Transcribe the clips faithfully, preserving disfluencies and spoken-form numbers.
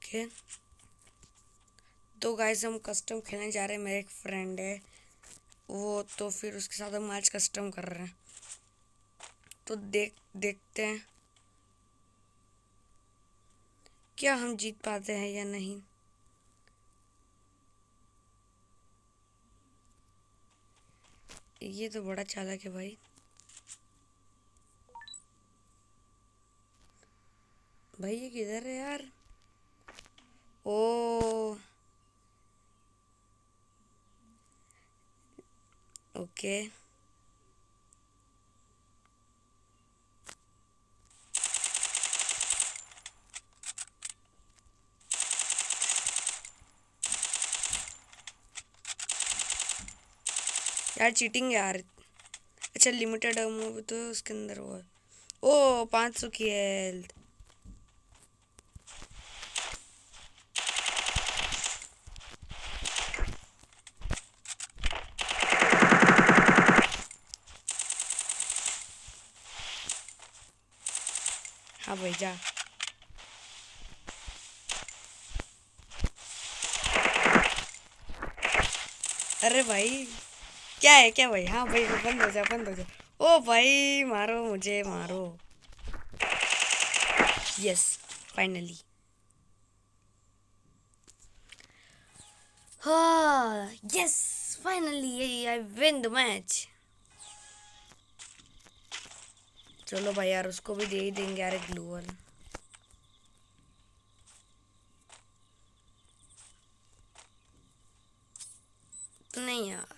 Okay तो guys हम custom खेलने जा रहे हैं। मेरा एक फ्रेंड है वो, तो फिर उसके साथ हम आज कस्टम कर रहे हैं। तो देख देखते हैं क्या हम जीत पाते हैं या नहीं। ये तो बड़ा चालाक है भाई। भाई ये किधर है यार? ओ ओके यार चीटिंग यार। अच्छा लिमिटेड मूवी तो उसके अंदर वो है। ओ पाँच सौ की हेल्थ। हाँ भाई जा। अरे भाई क्या है क्या भाई? हाँ भाई बंद हो जा बंद हो जा। ओ भाई मारो मुझे मारो। Yes finally. हाँ yes finally I win the match. चलो भाई यार उसको भी दे ही देंगे यार एक ग्लूअल। तो नहीं यार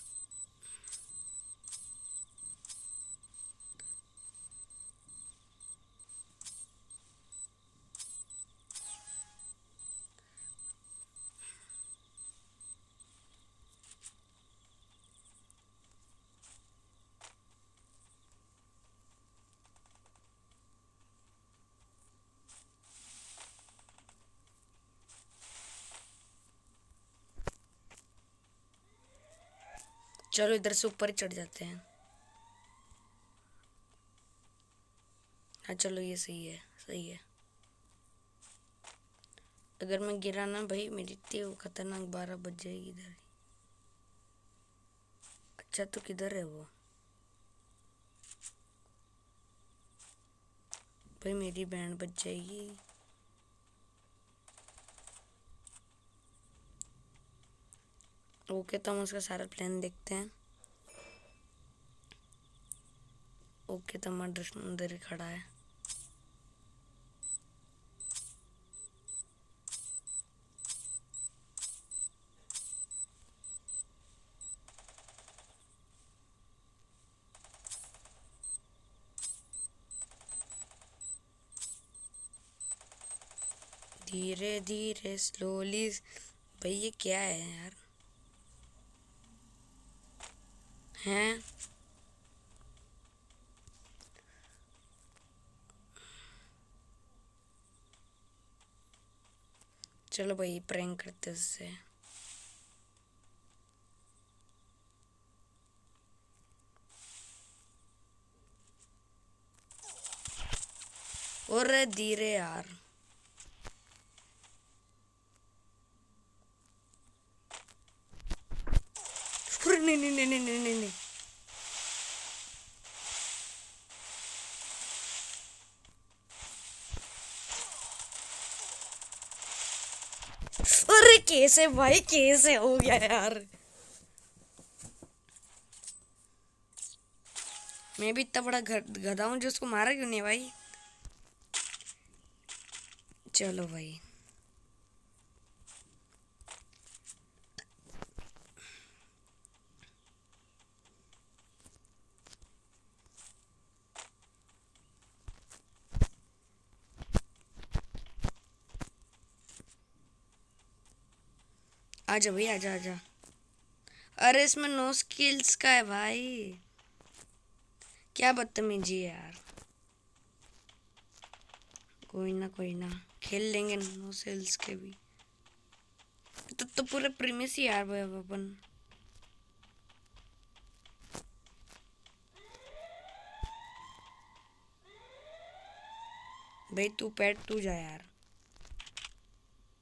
चलो इधर से ऊपर ही चढ़ जाते हैं। हाँ चलो ये सही है सही है। अगर मैं गिरा ना भाई मेरी इतनी खतरनाक बारह बज जाएगी इधर। अच्छा तो किधर है वो? भाई मेरी बैंड बज जाएगी। ओके तो हम उसका सारा प्लान देखते हैं। ओके तो हमारा दुश्मन अंदर ही खड़ा है। धीरे धीरे स्लोली। भाई ये क्या है यार? हैं चलो भाई प्रैंक करते हैं उससे। और धीरे यार। नहीं नहीं नहीं नहीं नहीं नहीं नहीं। अरे कैसे भाई कैसे हो गया यार? मैं भी इतना बड़ा गधा हूँ जो उसको मारा क्यों नहीं भाई? चलो भाई आजा भाई आजा आजा। अरे इसमें नो स्किल्स का है भाई। क्या बदतमीजी है यार। कोई ना कोई ना खेल लेंगे नो स्किल्स के भी। तो तो पूरे प्रीमिस ही यार भाई अब अपन। भाई तू पैट तू जा यार।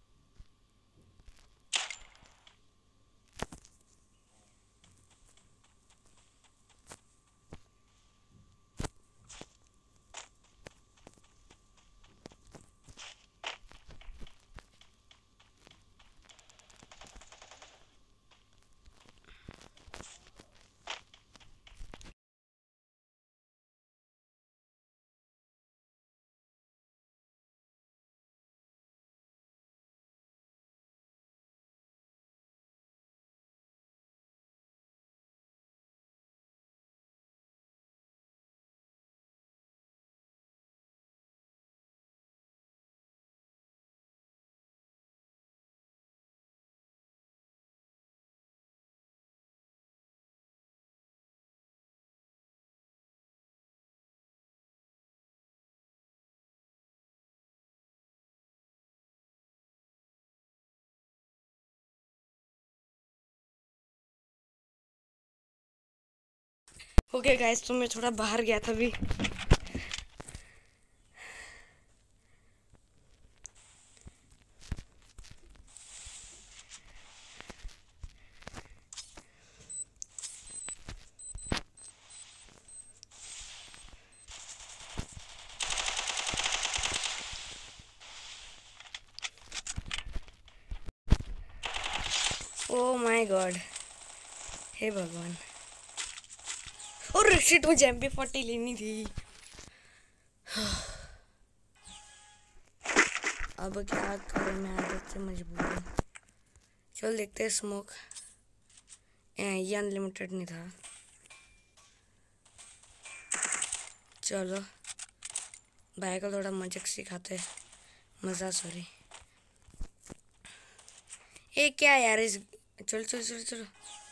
ओके गाइस, तो मैं थोड़ा बाहर गया था अभी। ओ माय गॉड, हे भगवान। और शिट, मुझे एम पी फोर्टी लेनी थी। अब क्या करें, मैं आदत से मजबूर हूँ। चल देखते हैं स्मोक। ये अनलिमिटेड नहीं था। चलो भाई को थोड़ा मजाक सिखाते, मजा सॉरी। ये क्या यार, इस चलो चलो चलो चलो।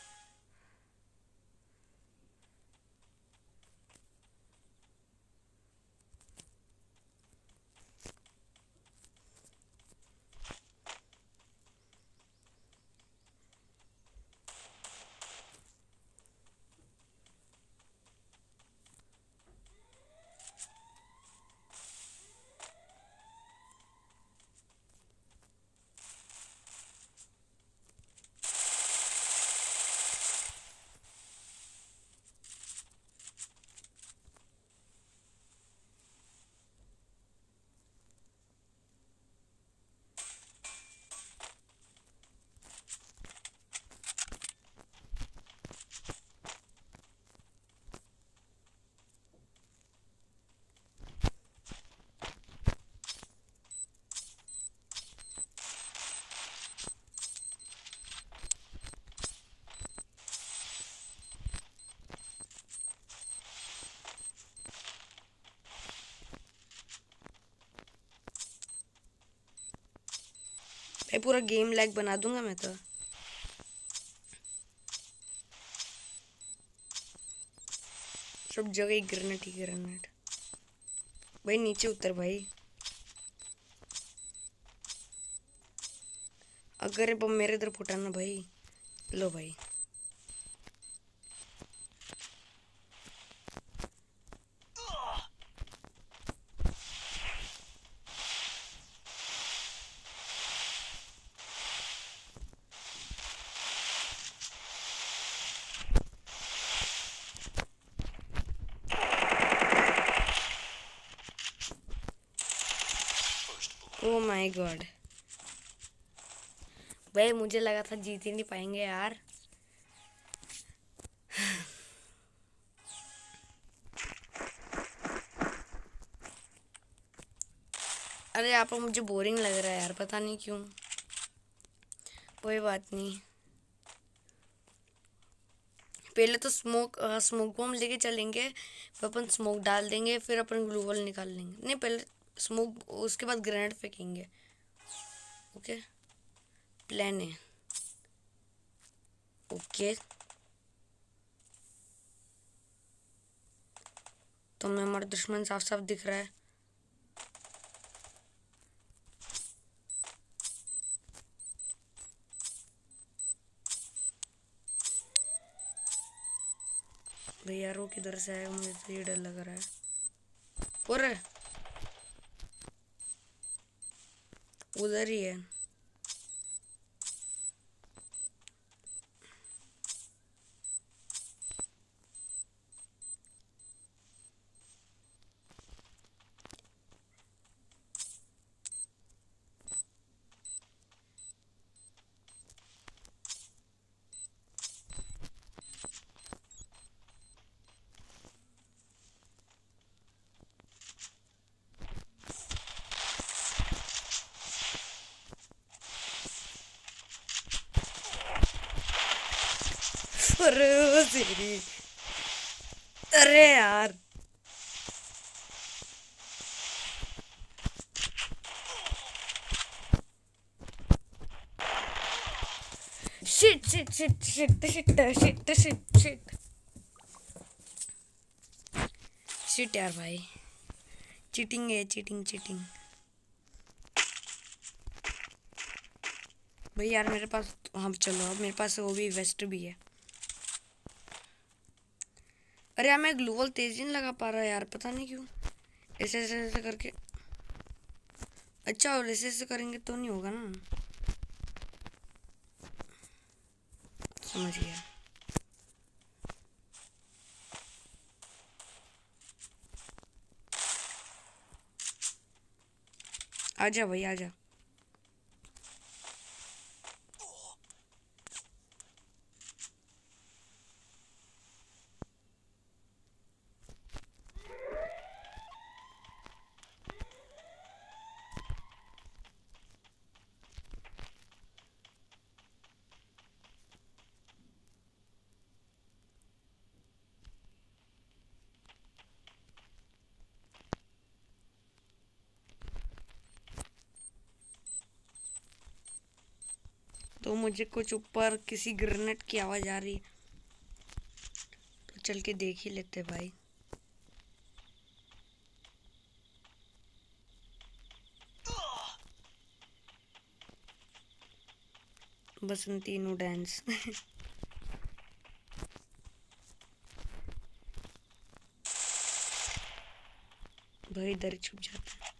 भाई पूरा गेम लैग बना दूंगा मैं तो। सब जगह ही ग्रेनेड ही ग्रेनेड। भाई नीचे उतर भाई। अगर ये बम मेरे इधर फूटा ना भाई, लो भाई। ओ माय गॉड भाई, मुझे लगा था जीत ही नहीं पाएंगे यार। अरे आप मुझे बोरिंग लग रहा है यार, पता नहीं क्यों। कोई बात नहीं, पहले तो स्मोक स्मोक बम लेके चलेंगे, फिर अपन स्मोक डाल देंगे, फिर अपन ग्लू वॉल निकाल लेंगे। नहीं, पहले स्मोक, उसके बाद ग्रेनेड फेंकेंगे। ओके, प्लान है। ओके, तो मैं हमारा दुश्मन साफ साफ दिख रहा है। भैया रो किधर से आएगा, मुझे तो ये डर लग रहा है। और उधर ही है। अरे तेरी, अरे यार, shit shit shit shit shit shit shit shit shit यार भाई, चीटिंग है, चीटिंग चीटिंग। भाई यार मेरे पास, हाँ चलो अब मेरे पास वो भी वेस्ट भी है। अरे यार मैं ग्लू वॉल तेजी नहीं लगा पा रहा यार, पता नहीं क्यों। ऐसे ऐसे ऐसे करके। अच्छा, और ऐसे ऐसे करेंगे तो नहीं होगा ना। समझ गया। आजा भाई आजा। तो मुझे कुछ ऊपर किसी ग्रेनेड की आवाज आ रही है, तो चल के देख ही लेते भाई। Basanti no dance. भाई इधर छुप जाता है।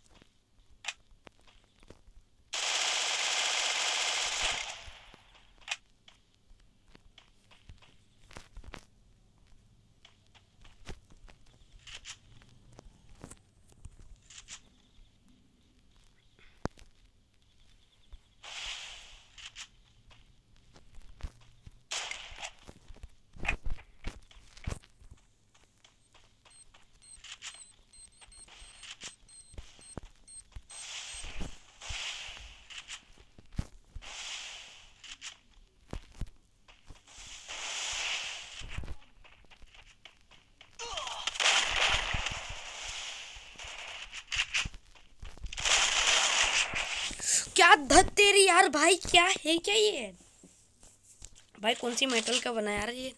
क्या धत तेरी यार भाई, क्या है क्या ये भाई? कौन सी मेटल का बना यार ये?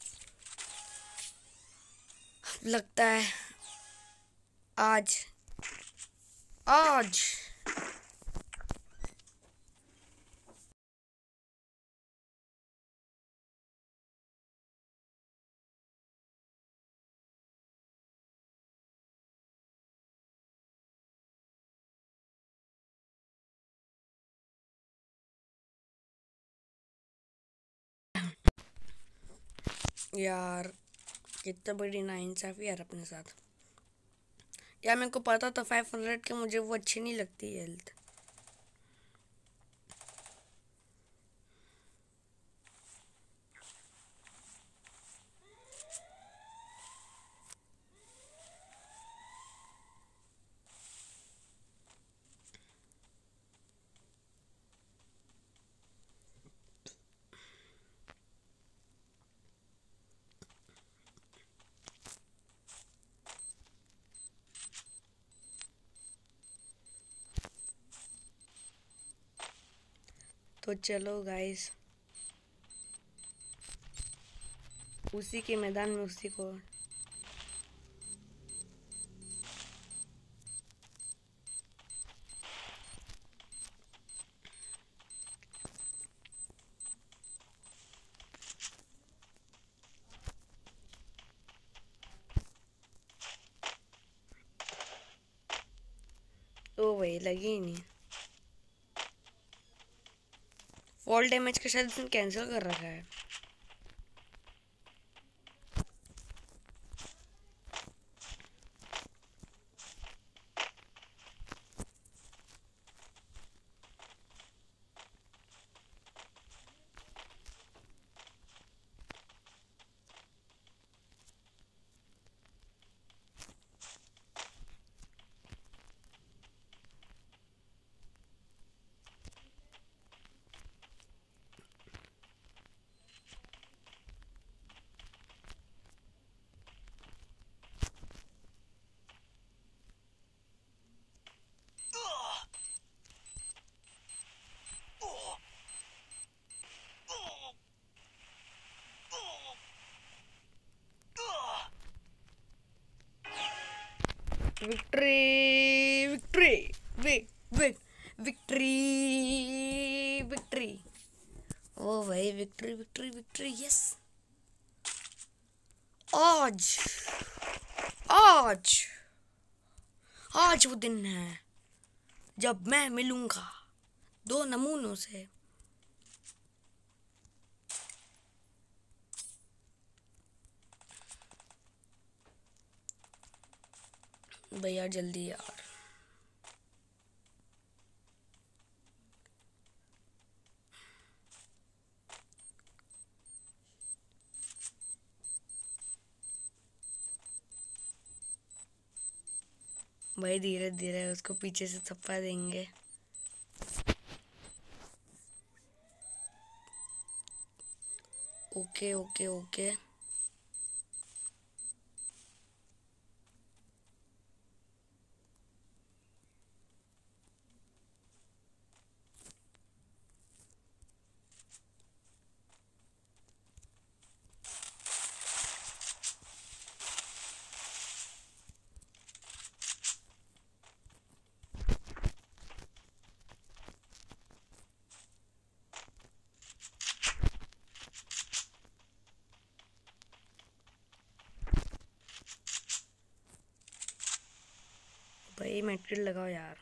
लगता है आज आज यार कितना बड़ी नाइंसाफी यार अपने साथ। यार मेरे को पता था फाइव हंड्रेड के मुझे वो अच्छी नहीं लगती हेल्थ। तो चलो गाइस, उसी के मैदान में उसी को। ओ भाई लगी ही नहीं। फॉल डैमेज का शायद इसने कैंसिल कर रखा है। Victory victory vic vic victory victory. ओ भाई विक्ट्री विक्ट्री विक्ट्री, यस। आज आज आज वो दिन है जब मैं मिलूंगा दो नमूनों से। भैया जल्दी यार। भाई धीरे धीरे उसको पीछे से थप्पा देंगे। Okay okay okay. भाई मेट्रिक लगाओ यार।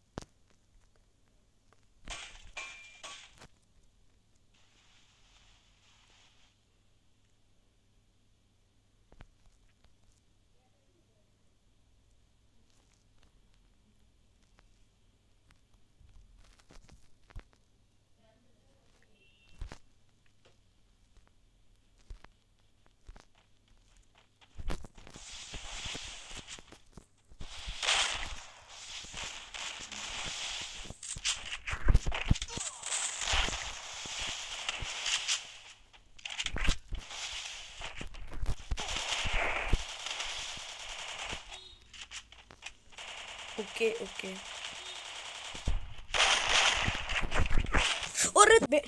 Okay okay. और बे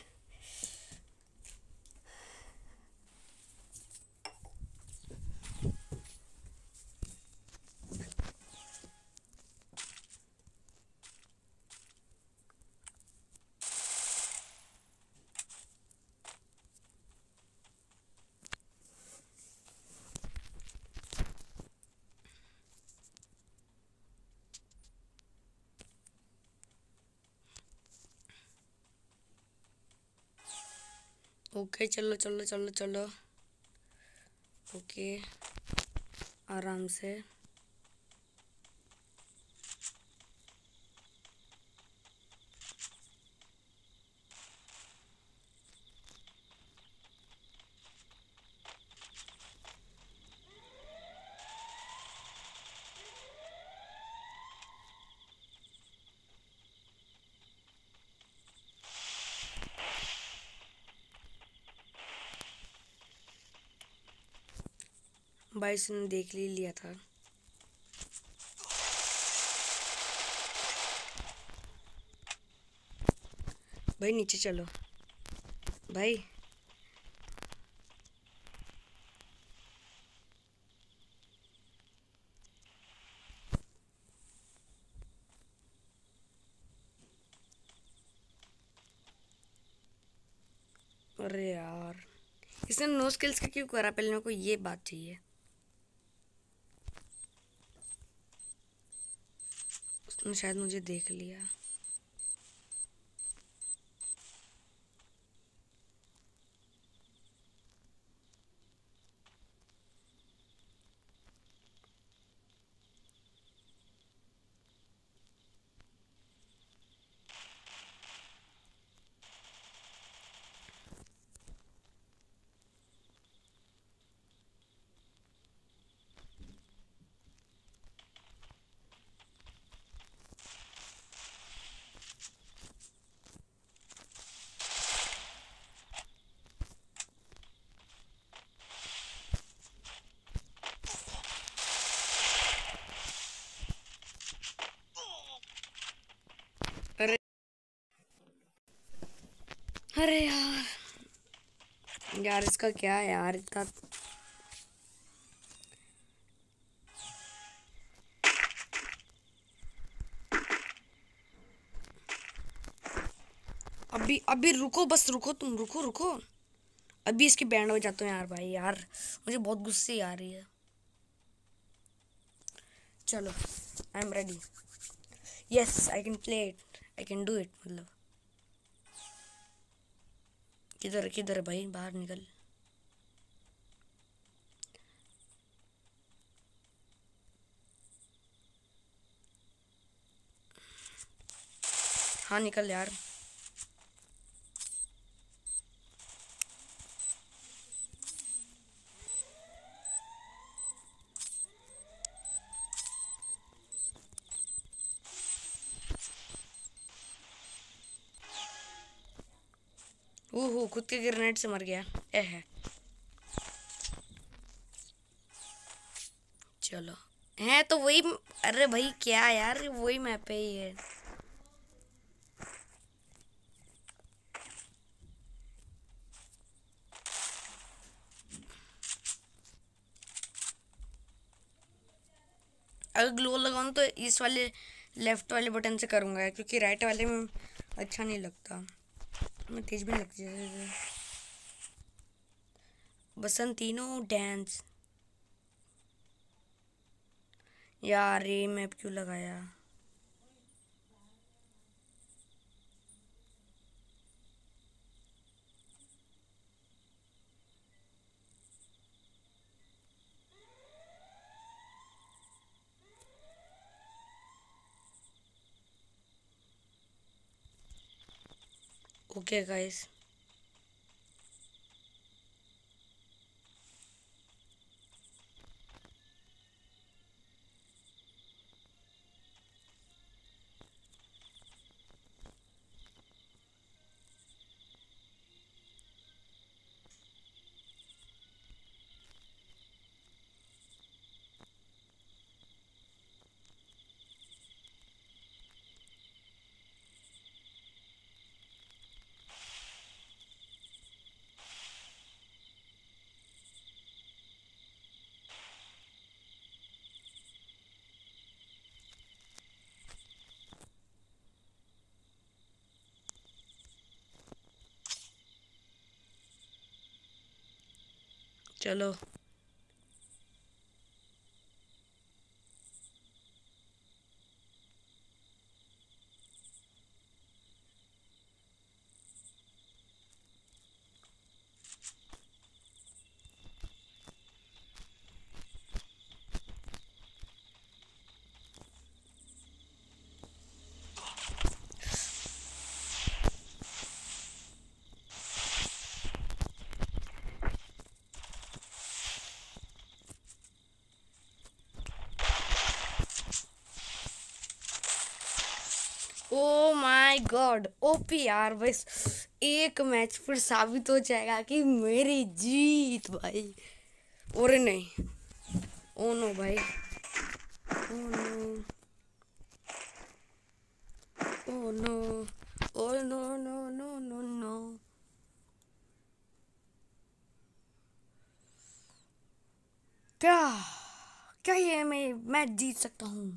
ओके चलो चलो चलो चलो। ओके आराम से। भाई इसने देख ही लिया था। भाई नीचे चलो भाई। अरे यार इसने नो स्किल्स का क्यों करा? पहले मेरे को ये बात चाहिए। उसने शायद मुझे देख लिया। अरे अरे यार यार इसका क्या है यार इतना। अभी अभी रुको, बस रुको, तुम रुको रुको। अभी इसकी बैंड हो जाते हैं यार। भाई यार मुझे बहुत गुस्से आ रही है। चलो I am ready. Yes I can play it, I can do it. मतलब किधर किधर है भाई, बाहर निकल. हाँ निकल यार. ओहो खुद के ग्रेनेड से मर गया. ए है. चलो है तो वही. अरे भाई क्या यार, वही मैप पे ही है. अगर ग्लो लगाऊं तो इस वाले लेफ्ट वाले बटन से करूँगा, क्योंकि राइट वाले में अच्छा नहीं लगता. मैं तेज भी नहीं लगती है. बसंतीनो डांस. यार ये मैप क्यों लगाया. Okay guys. चलो ओ माय गॉड ओपी यार. बस एक मैच फिर साबित हो जाएगा कि मेरी जीत भाई. और नहीं. ओ नो भाई. Oh no. Oh no. Oh no no no no no. क्या क्या ये मैं मैच जीत सकता हूँ.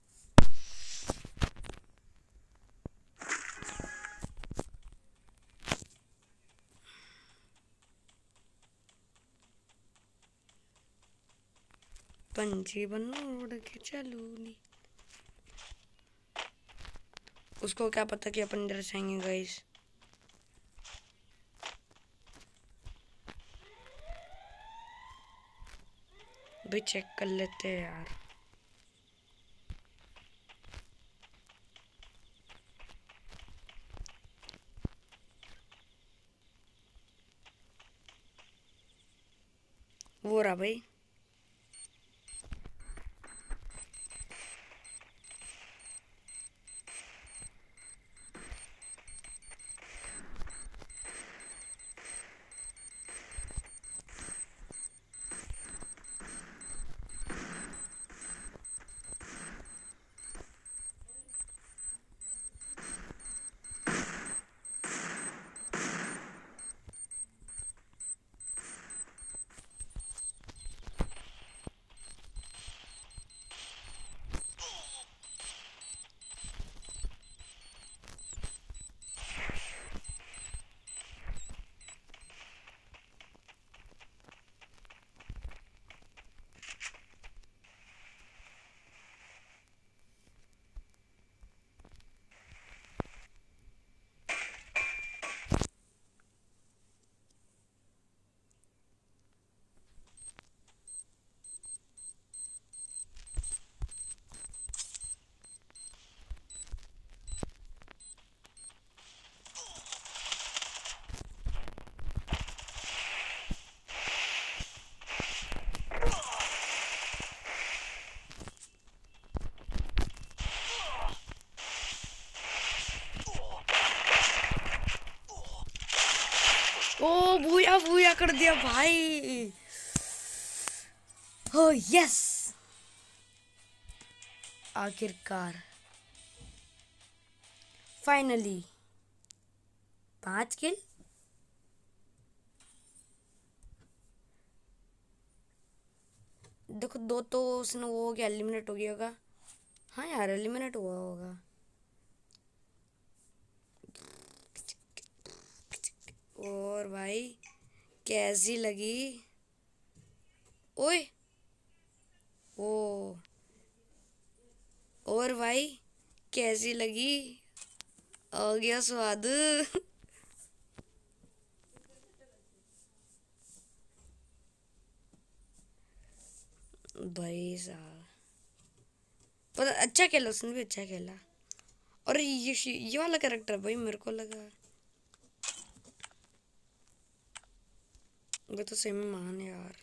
पंछी बनूं उड़ के चलूं नी. उसको क्या पता कि अपन इधर से आएंगे गाइस. भाई चेक कर लेते हैं यार. वो रहा भाई. क्या कर दिया भाई। हो यस, आखिरकार फाइनली पांच किल। देखो दो तो उसने वो हो गया, एलिमिनेट हो गया होगा। हाँ यार एलिमिनेट हुआ होगा। और भाई कैसी लगी। ओए ओ, और भाई कैसी लगी, आ गया स्वाद। भाई साहब पर अच्छा खेला, उसने भी अच्छा खेला। और ये ये वाला कैरेक्टर भाई मेरे को लगा वो तो सेमी महान है यार।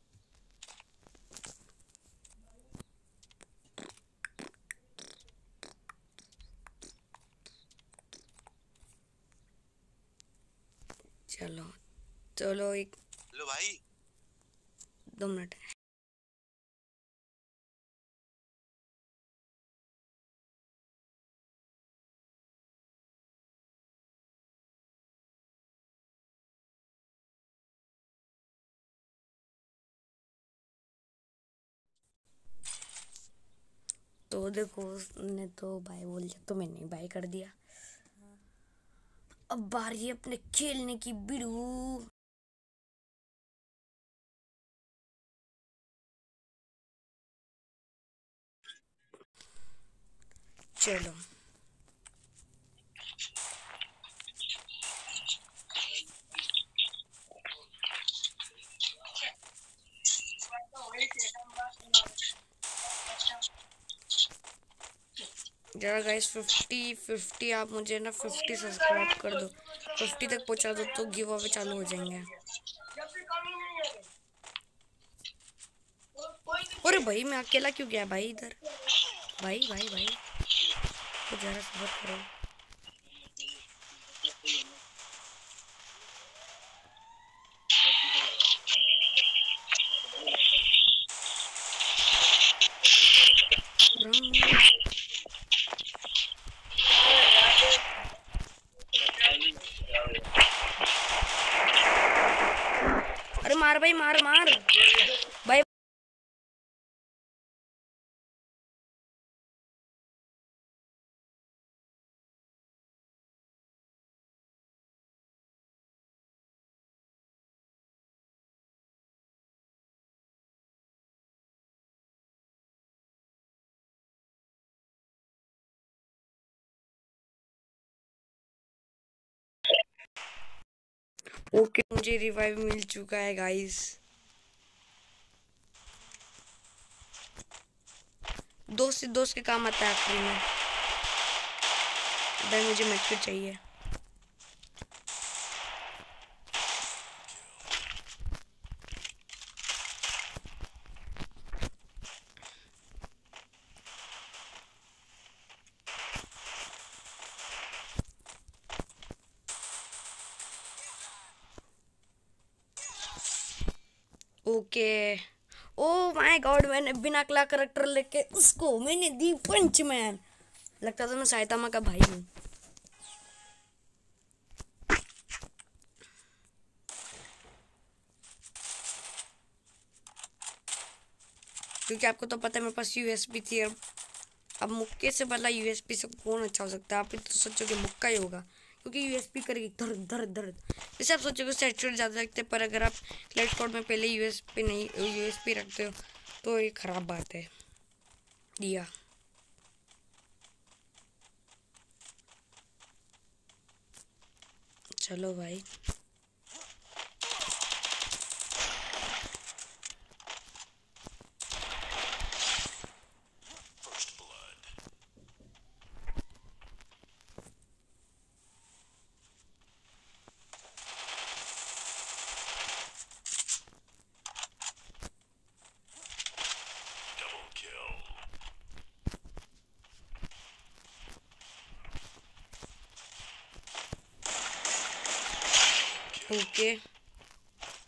चलो चलो एक हेलो भाई, दो मिनट। तो देखो उसने तो भाई बोल दिया तो मैंने बाय कर दिया। अब बारी है अपने खेलने की बिड़ू। चलो जरा गाइस फिफ्टी फिफ्टी आप मुझे ना फिफ्टी सब्सक्राइब कर दो, फिफ्टी तक पहुंचा दो तो गिव अवे चालू हो जाएंगे। अरे भाई मैं अकेला क्यों गया भाई इधर। भाई भाई भाई तो जरा सबर करो। रंग अरे मार भाई मार मार भाई। ओके मुझे रिवाइव मिल चुका है गाइस। दोस्त से दोस्त के काम आता है आखिरी में। भाई मुझे मैक्स चाहिए। ओके ओ माय गॉड, मैंने बिना अगला करेक्टर लेके उसको मैंने दी पंच मैन। लगता था मैं साइतामा का भाई हूँ। क्योंकि आपको तो पता है मेरे पास यूएसपी थी। अब अब मुक्के से बदला यूएसपी से कौन अच्छा हो सकता है। आप तो सोचोगे मुक्का ही होगा क्योंकि यूएसपी करेगी दर्द दर्द दर्द। जैसे आप सोचोगे सेट ज़्यादा लगते हैं, पर अगर आप क्लैश स्क्वाड में पहले यूएसपी नहीं यूएसपी रखते हो तो ये खराब बात है। दिया चलो भाई ओके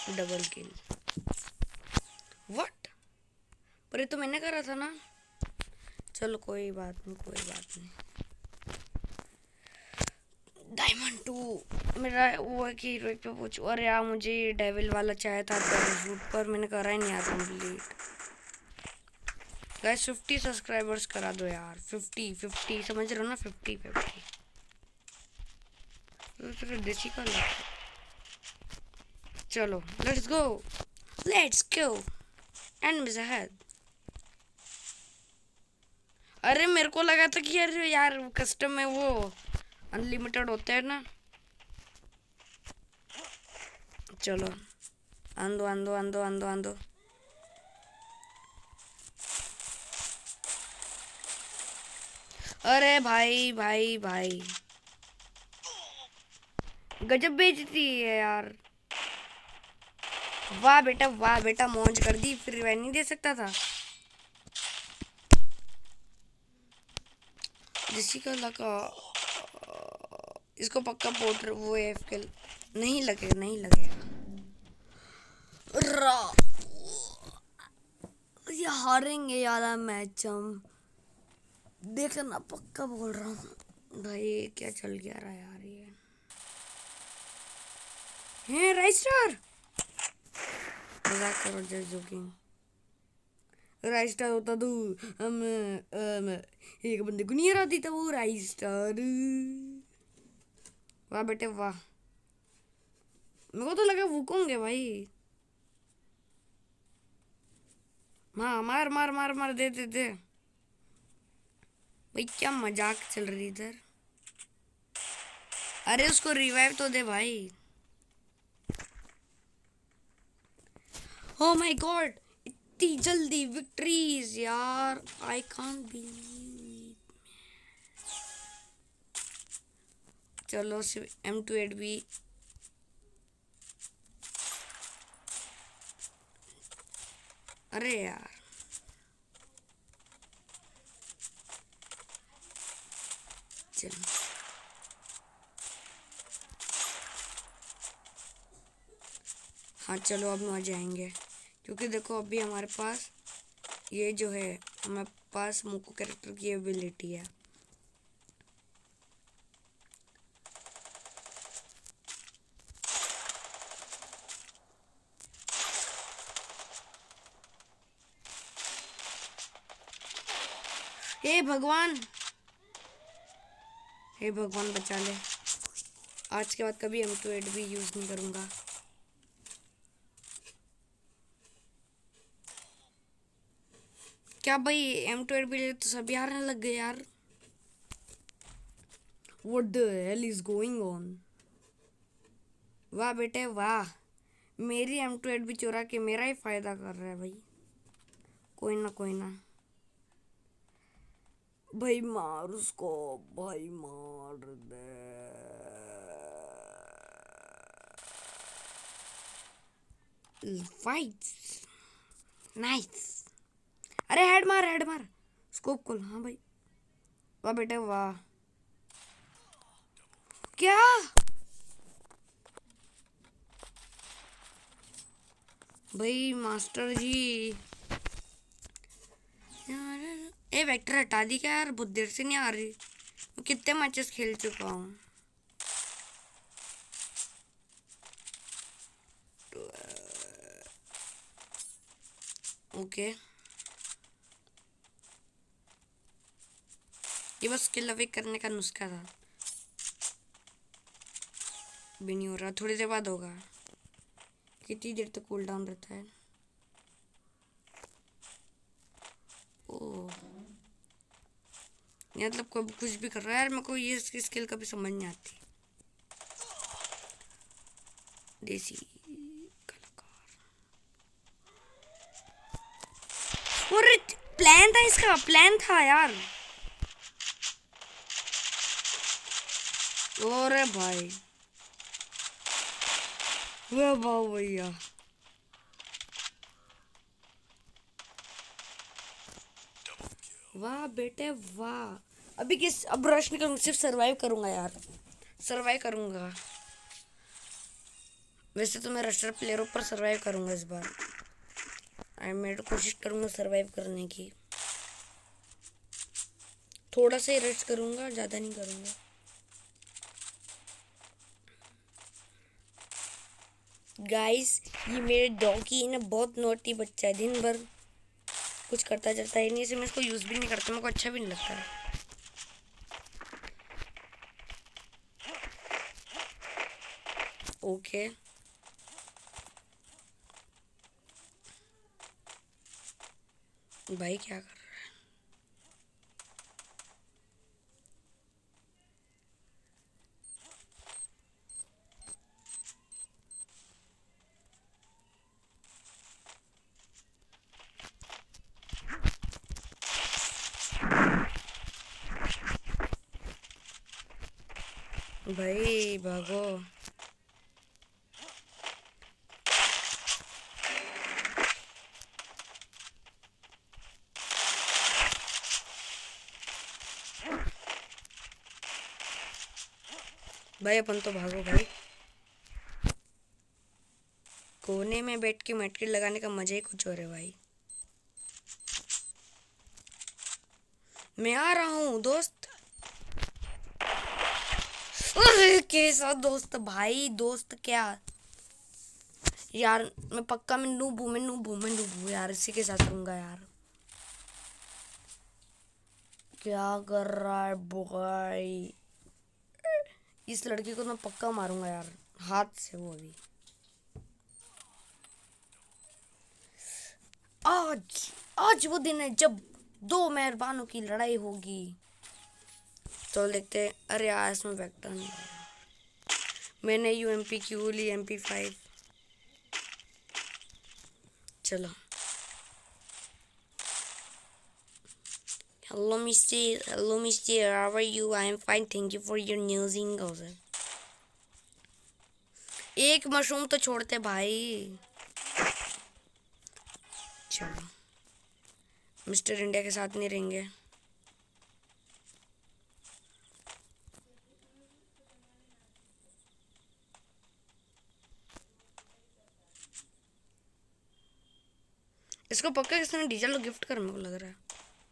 डबल किल। व्हाट? पर ये तो मैंने करा था ना। चलो कोई बात नहीं, कोई बात नहीं। डायमंड टू मेरा वो है कि हीरोइक पे पूछो। अरे यार मुझे ये डेविल वाला चाहिए था पैराशूट, पर मैंने करा ही नहीं यार कंप्लीट। गाइस फिफ्टी सब्सक्राइबर्स करा दो यार। फिफ्टी फिफ्टी समझ रहे हो ना? फिफ्टी फिफ्टी तो देसी का लग। चलो let's go, let's go and ahead. अरे मेरे को लगा था कि यार यार कस्टम में वो अनलिमिटेड होते हैं ना। चलो आंदो आंदो आंदो आंदो आंदो। अरे भाई भाई भाई गजब बेइज्जती है यार। वाह बेटा वाह बेटा, मौज कर दी। फिर रिवाइव नहीं दे सकता था? जिसी का लगा इसको पक्का पोर्टर वो एफ के नहीं लगेगा, नहीं लगेगा। ये हारेंगे यार मैच हम, देखना पक्का बोल रहा हूँ भाई। क्या चल गया रहा यार ये हैं राइस्टर। मजाक करो, जस्ट जोकिंग। राइस्टर होता तो हम, हम एक बंदे को नहीं हराती था वो राइस्टर। वाह बेटे वाह। मेरे को तो लगा भूकोंगे भाई। हाँ मार मार मार मार, दे दे दे भाई। क्या मजाक चल रही इधर। अरे उसको रिवाइव तो दे भाई। ओ माय गॉड, इतनी जल्दी विक्ट्रीज यार, आई कांट बिलीव। चलो सिर्फ एम टू एट भी। अरे यार चलो हाँ चलो अब आ जाएंगे, क्योंकि देखो अभी हमारे पास ये जो है हमारे पास मोको कैरेक्टर की एबिलिटी है। हे भगवान, हे भगवान बचा ले। आज के बाद कभी एम टू एट भी यूज नहीं करूंगा। क्या भाई एम टू एट भी तो सभी हारने लग गए यार। What the hell is going on? वाह बेटे वाह, मेरी एम टू एट भी चुरा के मेरा ही फायदा कर रहा है भाई। कोई ना कोई ना भाई, मार उसको भाई, मार दे। Fight nice. अरे हेड मार हेड मार, स्कोप खोल। हाँ भाई वाह बेटे वाह। क्या भाई मास्टर जी यार, ए वेक्टर हटा दी क्या यार? बहुत देर से नहीं आ रही। मैं कितने मैचेस खेल चुका हूँ। ओके ये बस स्किल अवे करने का नुस्खा था। भी नहीं हो रहा, थोड़ी देर बाद होगा। कितनी देर तक कूल डाउन रहता है? ओ मतलब कोई कुछ भी कर रहा है यार, मेरे को ये स्किल कभी समझ नहीं आती। देसी कलाकार। और प्लान था इसका, प्लान था यार। अरे भाई वाह वाह भैया, वाह बेटे वाह। अभी किस अब रश नहीं करूँगा, सिर्फ सरवाइव करूँगा यार, सरवाइव करूँगा। वैसे तो मैं रशर प्लेयरों पर सरवाइव करूँगा इस बार। आई मैं तो कोशिश करूँगा सरवाइव करने की। थोड़ा सा ही रेस्ट करूँगा, ज़्यादा नहीं करूँगा। गाइस ये मेरे डॉगी है ना, बहुत नोटी बच्चा है। दिन भर कुछ करता चलता है नहीं, इसे मैं इसको यूज़ भी नहीं करता, मेरे को अच्छा भी नहीं लगता है। ओके भाई क्या कर रहा है? भाई भागो। भाई अपन तो भागो भाई। कोने में बैठ के मेडकिट लगाने का मजा ही कुछ और है भाई। मैं आ रहा हूँ दोस्त। अरे कैसा दोस्त भाई, दोस्त क्या यार, मैं पक्का मैं नूब हूँ, मैं नूब हूँ, मैं नूब हूँ यार, इसी के साथ रहूंगा यार। क्या कर रहा है भाई? इस लड़की को मैं पक्का मारूंगा यार, हाथ से। वो अभी आज आज वो दिन है जब दो मेहरबानों की लड़ाई होगी। तो देखते हैं। अरे यार इसमें वेक्टर मैंने यू एम पी क्यू ली, एम पी फाइव। चलो hello mister, hello mister, how are you? I am fine, thank you for your using. एक मशरूम तो छोड़ते भाई। चलो मिस्टर इंडिया के साथ नहीं रहेंगे। इसको पक्का किसने डीजल गिफ्ट कर, मेरे को लग रहा है।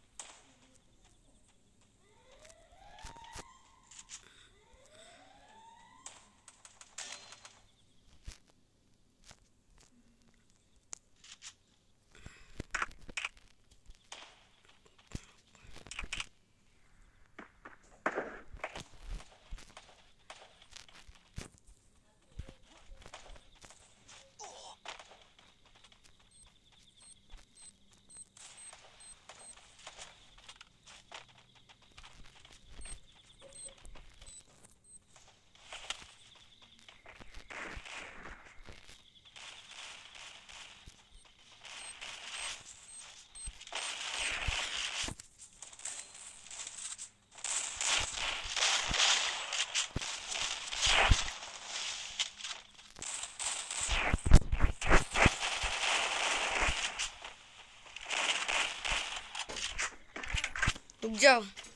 रुक जाओ,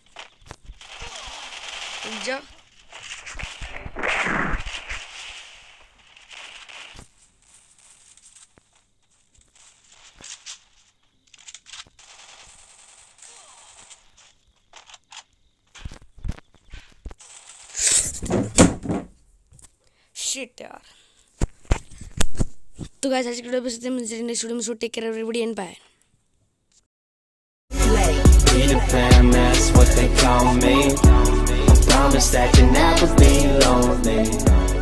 रुक जाओ। शिट यार। तो गाइस आज की वीडियो बस इतने में। नेक्स्ट वीडियो में so take care everybody and bye. Peter Pan, that's what they call me. I promise that you'll never be lonely.